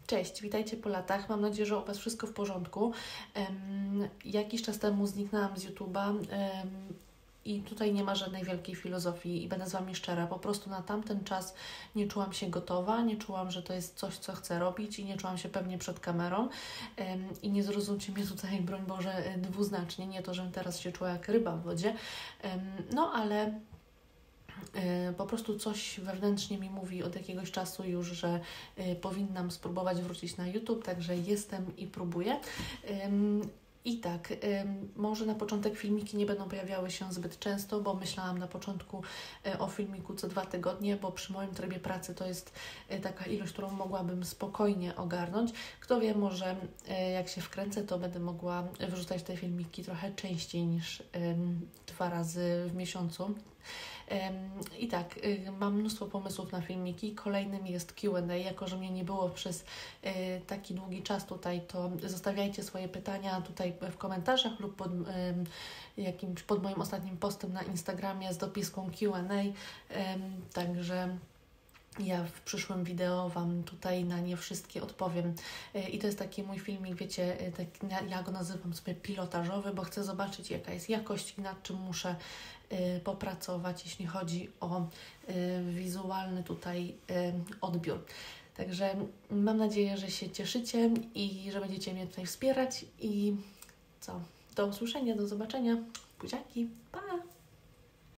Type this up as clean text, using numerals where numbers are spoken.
Cześć, witajcie po latach. Mam nadzieję, że u Was wszystko w porządku. Jakiś czas temu zniknęłam z YouTube'a i tutaj nie ma żadnej wielkiej filozofii i będę z Wami szczera. Po prostu na tamten czas nie czułam się gotowa, nie czułam, że to jest coś, co chcę robić i nie czułam się pewnie przed kamerą. I nie zrozumcie mnie tutaj, broń Boże, dwuznacznie. Nie to, żebym teraz się czuła jak ryba w wodzie, ale po prostu coś wewnętrznie mi mówi od jakiegoś czasu już, że powinnam spróbować wrócić na YouTube, także jestem i próbuję. I tak, może na początek filmiki nie będą pojawiały się zbyt często, bo myślałam na początku o filmiku co 2 tygodnie, bo przy moim trybie pracy to jest taka ilość, którą mogłabym spokojnie ogarnąć. Kto wie, może jak się wkręcę, to będę mogła wrzucać te filmiki trochę częściej niż 2 razy w miesiącu. I tak, mam mnóstwo pomysłów na filmiki. Kolejnym jest Q&A. Jako że mnie nie było przez taki długi czas tutaj, to zostawiajcie swoje pytania tutaj w komentarzach lub pod moim ostatnim postem na Instagramie z dopiską Q&A. Także ja w przyszłym wideo Wam tutaj na nie wszystkie odpowiem. I to jest taki mój filmik, wiecie, ja go nazywam sobie pilotażowy, bo chcę zobaczyć, jaka jest jakość i nad czym muszę popracować, jeśli chodzi o wizualny tutaj odbiór. Także mam nadzieję, że się cieszycie i że będziecie mnie tutaj wspierać i co? Do usłyszenia, do zobaczenia. Buziaki, pa!